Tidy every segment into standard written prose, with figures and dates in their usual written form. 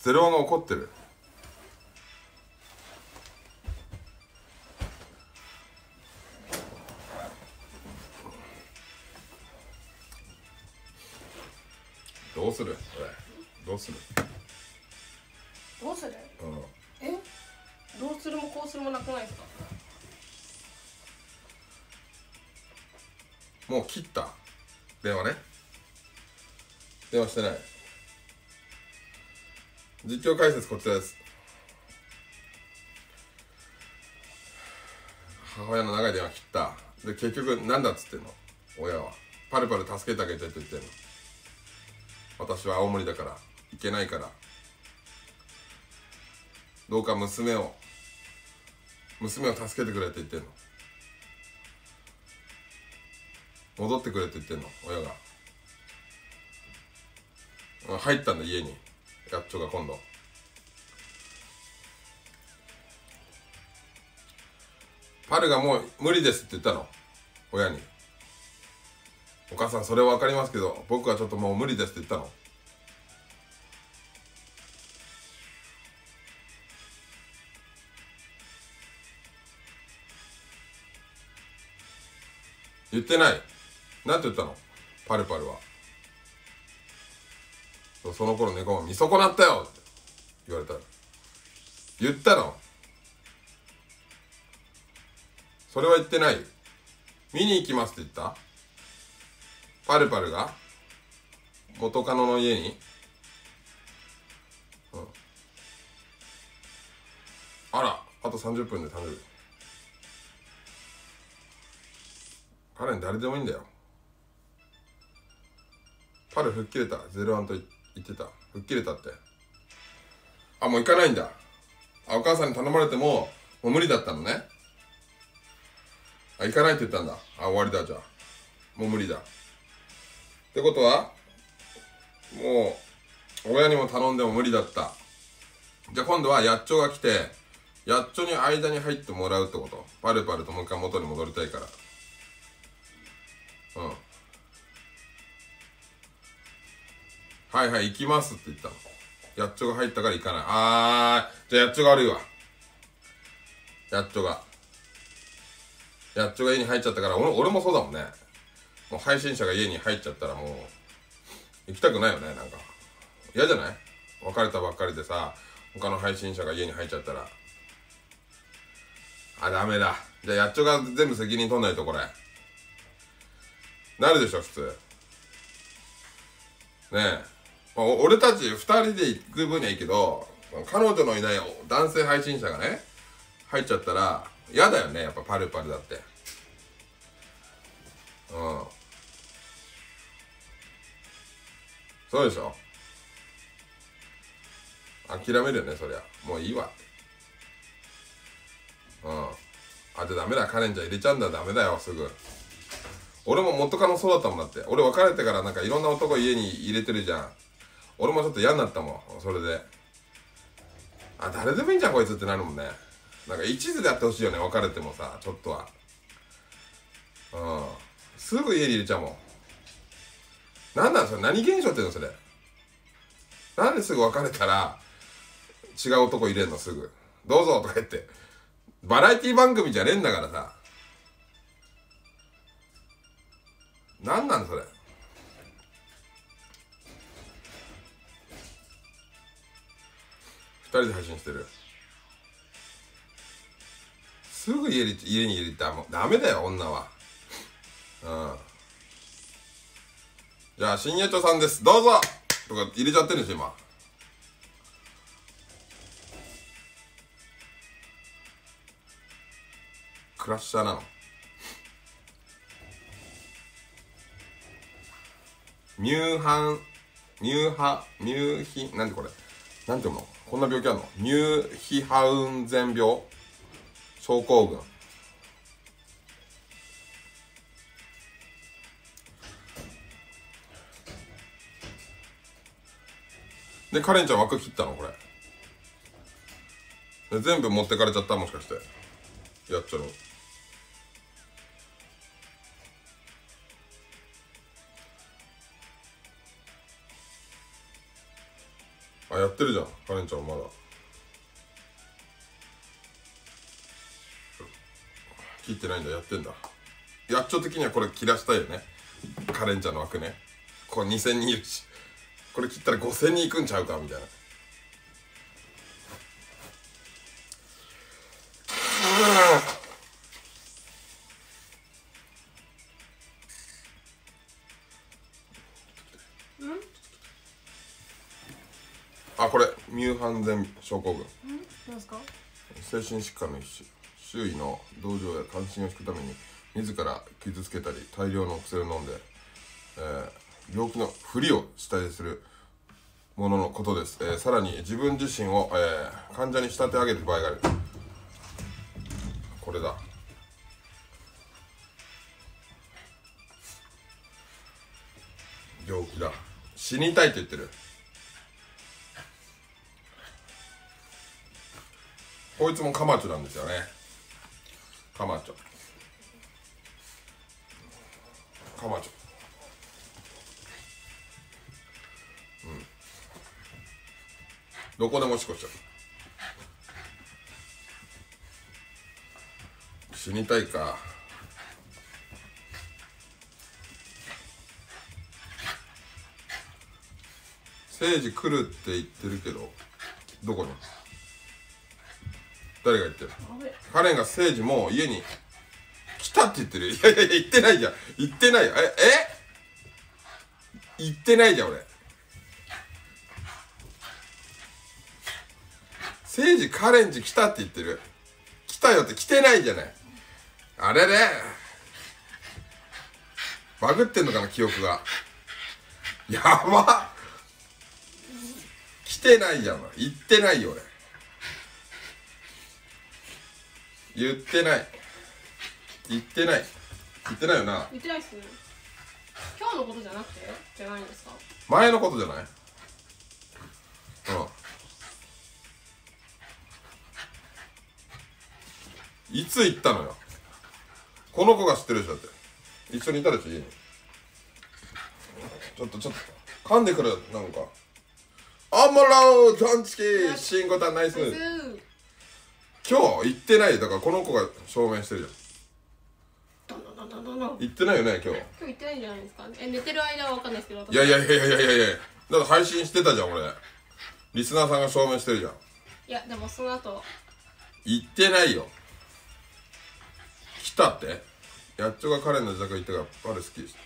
ゼロワンが怒ってる。どうするこれ、どうするどうする。 うん。 え、どうするもこうするもなくないですか。 もう切った。電話ね。電話してない。実況解説こちらです。母親の長い電話切った。で結局なんだっつってんの親は。パルパル助けてあげてって言ってんの。私は青森だから行けないから、どうか娘を助けてくれって言ってんの。戻ってくれって言ってんの親が。入ったんだ家に、やっちょが今度。パルがもう無理ですって言ったの親に。お母さんそれは分かりますけど僕はちょっともう無理ですって言ったの。言ってない。なんて言ったのパルパルは。その頃猫が見損なったよって言われた。言ったの。それは言ってない。見に行きますって言った。パルパルが元カノの家に、うん、あら、あと30分で誕生日。彼に誰でもいいんだよ。パル吹っ切れた。ゼロワンと言ってた。吹っ切れたって。あ、もう行かないんだ。あ、お母さんに頼まれてももう無理だったのね。あ、行かないって言ったんだ。あ、終わりだ。じゃあもう無理だってことは、もう親にも頼んでも無理だった。じゃあ今度はやっちょが来て、やっちょに間に入ってもらうってこと。パルパルともう一回元に戻りたいから。うん。はいはい、行きますって言ったの。やっちょが入ったから行かない。じゃあやっちょが悪いわ。やっちょが家に入っちゃったから、俺もそうだもんね。もう配信者が家に入っちゃったらもう行きたくないよね。なんか嫌じゃない？別れたばっかりでさ、他の配信者が家に入っちゃったら。あ、ダメだ。じゃあやっちょが全部責任取んないと。これなるでしょ普通ね。え、まあ、俺たち2人で行く分にはいいけど、彼女のいない男性配信者がね入っちゃったら嫌だよね。やっぱパルパルだって。うん、そうでしょ。諦めるよねそりゃ。もういいわって。うん。あ、じゃあダメだ。カレンちゃん入れちゃうんだ。ダメだよすぐ。俺も元カノそうだったもんだって。俺別れてからなんかいろんな男家に入れてるじゃん。俺もちょっと嫌になったもんそれで。あ、誰でもいいんじゃんこいつってなるもんね。なんか一途でやってほしいよね。別れてもさ、ちょっとは。うん。すぐ家に入れちゃうもん。なんなんそれ。何現象っていうのそれ。なんですぐ別れたら違う男入れんのすぐ。どうぞとか言って。バラエティ番組じゃねえんだからさ。なんなんそれ。2人で配信してる。すぐ家に入れたらもうダメだよ女は。うん。じゃあ深夜長さんですどうぞとか入れちゃってるんですよ今。クラッシャーなの。なんでこれなんていうの。こんな病気あるの。ミューヒハウンゼン病症候群。でカレンちゃん枠切ったのこれで。全部持ってかれちゃった。もしかしてやっちゃうの。 あ、やってるじゃんカレンちゃんまだ。切ってないんだ、やってんだ。やっちょ的にはこれ切らしたいよね、カレンちゃんの枠ね。これ2000人いるし、これ切ったら5000人いくんちゃうかみたいな。あ、これミューハンゼン症候群、 なんですか？ 精神疾患の一種。周囲の同情や関心を引くために自ら傷つけたり大量の薬を飲んで、病気のふりをしたりするもののことです。さらに自分自身を、患者に仕立て上げる場合がある。これだ。病気だ。死にたいと言ってる。こいつもカマチョなんですよね。カマチョカマチョ、どこでもしこしちゃう。死にたいか。誠治来るって言ってるけど、どこに誰が言ってる？カレンが誠治もう家に来たって言ってる。いやいやいや、言ってないじゃん。言ってないよ。言ってないじゃん俺。誠治カレンジ来たって言ってる。来たよって来てないじゃない。あれれバグってんのかな記憶が。やばっ、来てないじゃん。言ってないよ俺。言ってない。言ってない。言ってないよな。 言ってないっす。今日のことじゃなくてじゃないんですか？ 前のことじゃない？いつ行ったのよ。この子が知ってるでしょ。だって一緒にいたでしょ家に。ちょっと噛んでくる。なんかアンモロートンチキーシンゴタンナイス。今日行ってないだから、この子が証明してるじゃん。行ってないよね今日。 今日行ってないんじゃないですか？寝てる間は分かんないですけど、私。 いやだって配信してたじゃん俺。リスナーさんが証明してるじゃん。 いやでもその後行ってないよ。来たって。やっちょが彼の自宅行ってからバル好きでした。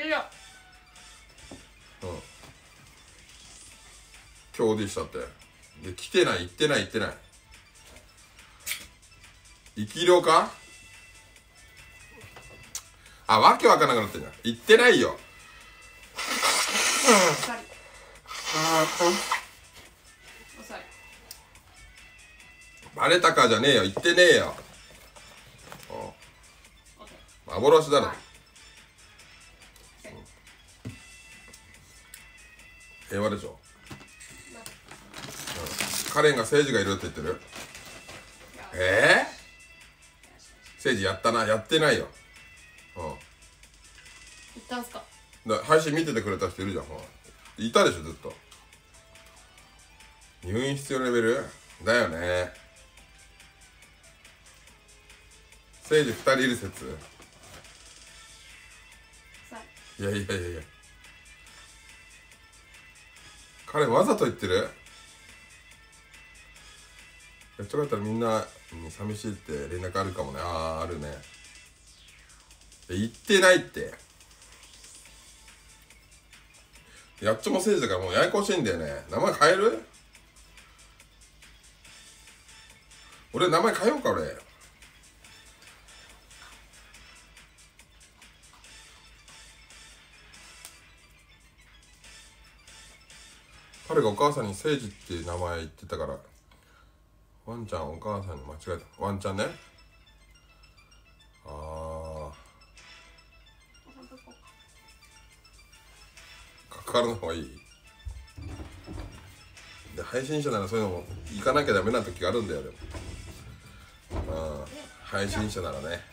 終了。 今日オーディしたって。で来てない。行ってない。生き量か。あ、わけわかんなくなってんじゃん。行ってないよ。バレたかじゃねえよ。行ってねえよ。幻だろ。平和でしょ。カレンが誠治がいるって言ってる。誠治やったな。やってないよ。 行ったんすか？ 配信見ててくれた人いるじゃん。いたでしょずっと。入院必要レベルだよね。誠治2人いる説。いや彼わざと言ってる。やっちゃかったらみんなに寂しいって連絡あるかもね。あるね。言ってないって。やっちょも誠治だからもうややこしいんだよね。名前変える？俺名前変えようか俺。彼がお母さんに誠治っていう名前言ってたから、ワンちゃんお母さんに間違えた。ワンちゃんね。かかるの方がいい。で配信者ならそういうのも行かなきゃダメな時があるんだよ。でも配信者ならね、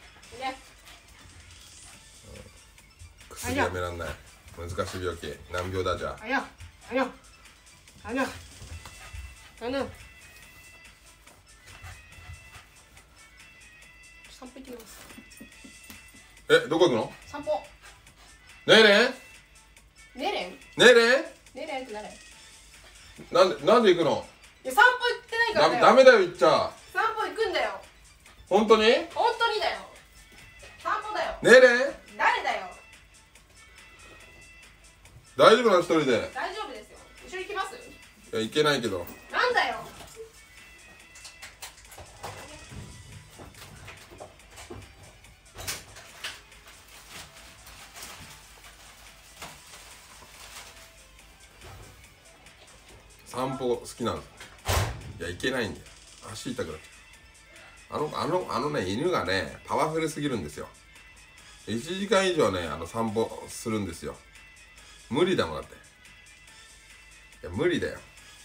薬やめらんない。難しい病気。難病だじゃあ。 散歩行ってきます。 どこ行くの？ 散歩。 ねえねねれん。 えねえねねれんって誰？ えなんで行くの？ いや、散歩行ってないからだよ。 ダメだよ、行っちゃ。 散歩行くんだよ。 本当に？ 本当にだよ。散歩だよ。 ねえねえ誰だよ。 大丈夫なの？一人で。 大丈夫ですよ。一緒に行きます？ いや、行けないけど。 なんだよ。 散歩好きなんです。いや、行けないんだよ。足痛くなっちゃう。あのね、犬がね、パワフルすぎるんですよ。1時間以上ね、散歩するんですよ。無理だもん、だって。いや、無理だよ。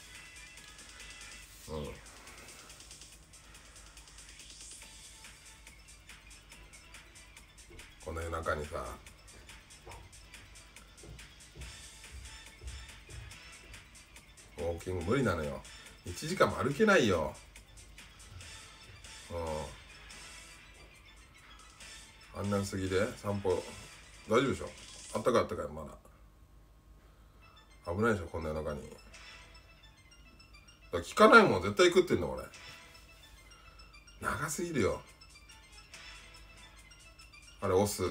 この夜中にさ、ウォーキング無理なのよ。1時間も歩けないよ。あんな過ぎで散歩大丈夫でしょ？あったかいまだ危ないでしょ、こんな夜中に。だから聞かないもん、絶対行くってんの俺。長すぎるよあれ。押す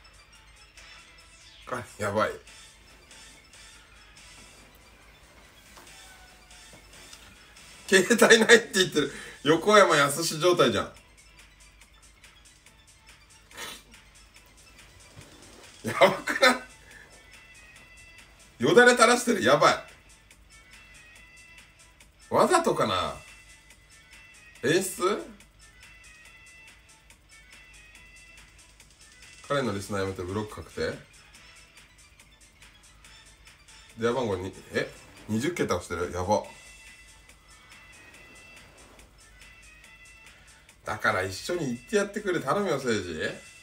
か、やばい。携帯ないって言ってる。横山やすし状態じゃん。やばくない？よだれ垂らしてる。やばい。わざとかな？演出？彼のリスナーやめてブロック確定？電話番号に20桁押してる。やば。だから一緒に行ってやってくれ。頼むよ、誠治。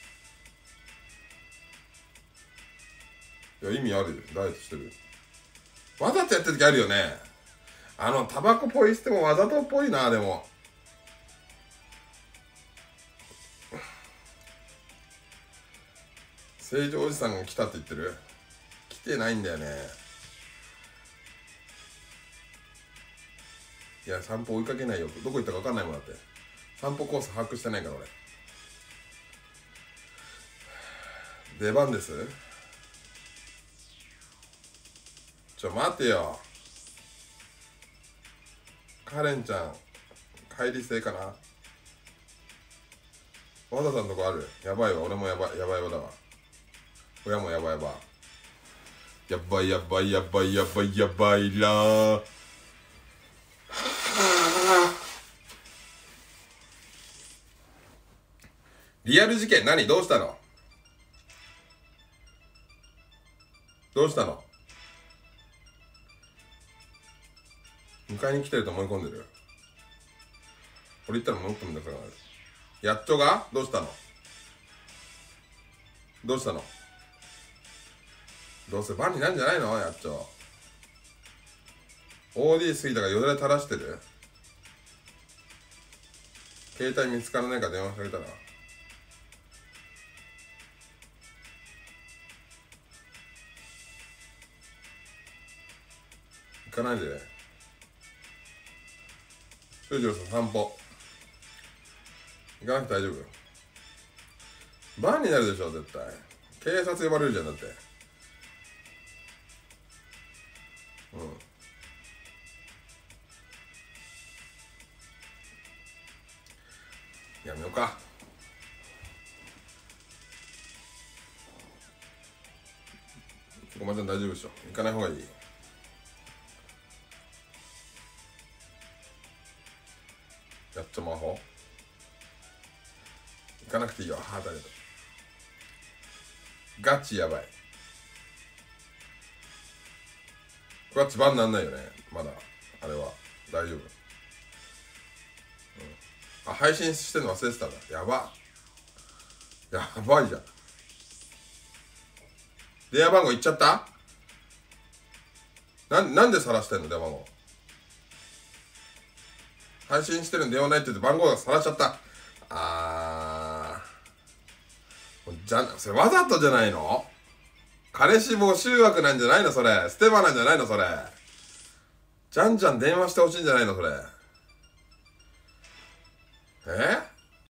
いや、意味あるよ。ダイエットしてる。わざとやってる時あるよね。タバコポイしてもわざとっぽいな。でも成城おじさんが来たって言ってる。来てないんだよね。いや、散歩追いかけないよ。どこ行ったか分かんないもんだって。散歩コース把握してないから俺。出番です。待てよ。カレンちゃん帰り制かな。和田さんのとこある？やばいわ。俺もやばいだわ。親もやばいらー。リアル事件何？どうしたの？迎えに来てると思い込んでる。俺言ったらもっとめんどくさくなる。やっちょがどうしたの？どうせバンになんじゃないの？やっちょ OD 過ぎたからよだれ垂らしてる。携帯見つからないから電話してあげたら。行かないで。修二郎さん散歩行かなくて大丈夫。バンになるでしょ絶対。警察呼ばれるじゃんだって。やめようか。ごまちゃん大丈夫でしょ。行かない方がいい。やっちゃ魔法行かなくていいよ。ハートありがとう。ガチやばい。ガチバンなんないよねまだ。あれは大丈夫。配信してんの忘れてたんだ。やばいじゃん。電話番号言っちゃった？なんで晒してんの電話番号。 配信してるん電話ないって言って番号がさらしちゃった。じゃ、それわざとじゃないの？彼氏募集枠なんじゃないのそれ。ステマなんじゃないのそれ。じゃんじゃん電話してほしいんじゃないのそれ。